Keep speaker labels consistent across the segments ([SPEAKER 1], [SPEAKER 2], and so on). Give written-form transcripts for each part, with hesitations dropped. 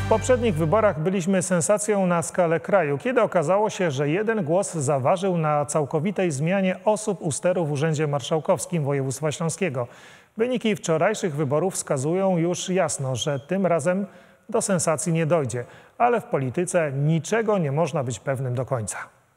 [SPEAKER 1] W poprzednich wyborach byliśmy sensacją na skalę kraju, kiedy okazało się, że jeden głos zaważył na całkowitej zmianie osób u steru w Urzędzie Marszałkowskim Województwa Śląskiego. Wyniki wczorajszych wyborów wskazują już jasno, że tym razem do sensacji nie dojdzie, ale w polityce niczego nie można być pewnym do końca.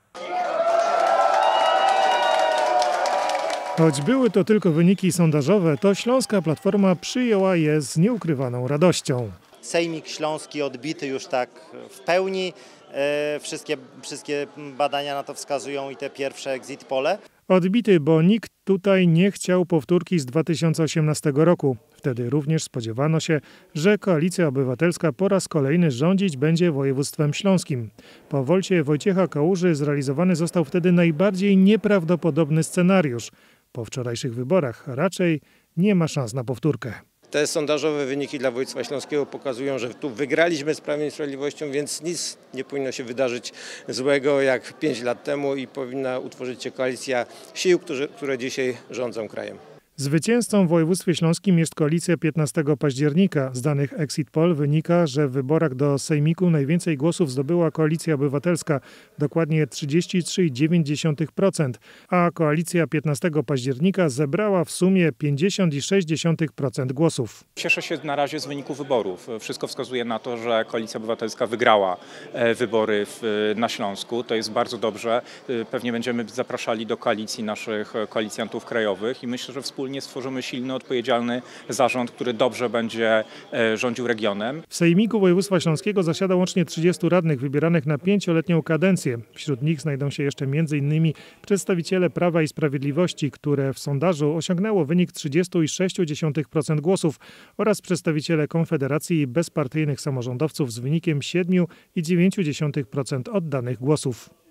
[SPEAKER 1] Choć były to tylko wyniki sondażowe, to Śląska Platforma przyjęła je z nieukrywaną radością.
[SPEAKER 2] Sejmik Śląski odbity już tak w pełni. Wszystkie badania na to wskazują i te pierwsze exit pole.
[SPEAKER 1] Odbity, bo nikt tutaj nie chciał powtórki z 2018 roku. Wtedy również spodziewano się, że Koalicja Obywatelska po raz kolejny rządzić będzie województwem śląskim. Po wolcie Wojciecha Kałuży zrealizowany został wtedy najbardziej nieprawdopodobny scenariusz. Po wczorajszych wyborach raczej nie ma szans na powtórkę.
[SPEAKER 3] Te sondażowe wyniki dla województwa śląskiego pokazują, że tu wygraliśmy z Prawem i Sprawiedliwością, więc nic nie powinno się wydarzyć złego jak 5 lat temu i powinna utworzyć się koalicja sił, które dzisiaj rządzą krajem.
[SPEAKER 1] Zwycięzcą w województwie śląskim jest koalicja 15 października. Z danych Exit Poll wynika, że w wyborach do Sejmiku najwięcej głosów zdobyła Koalicja Obywatelska, dokładnie 33,9%, a koalicja 15 października zebrała w sumie 50,6% głosów.
[SPEAKER 4] Cieszę się na razie z wyniku wyborów. Wszystko wskazuje na to, że Koalicja Obywatelska wygrała wybory na Śląsku. To jest bardzo dobrze. Pewnie będziemy zapraszali do koalicji naszych koalicjantów krajowych i myślę, że wspólnie stworzymy silny, odpowiedzialny zarząd, który dobrze będzie rządził regionem.
[SPEAKER 1] W Sejmiku Województwa Śląskiego zasiada łącznie 30 radnych wybieranych na 5-letnią kadencję. Wśród nich znajdą się jeszcze m.in. przedstawiciele Prawa i Sprawiedliwości, które w sondażu osiągnęło wynik 30,6% głosów oraz przedstawiciele Konfederacji i bezpartyjnych samorządowców z wynikiem 7,9% oddanych głosów.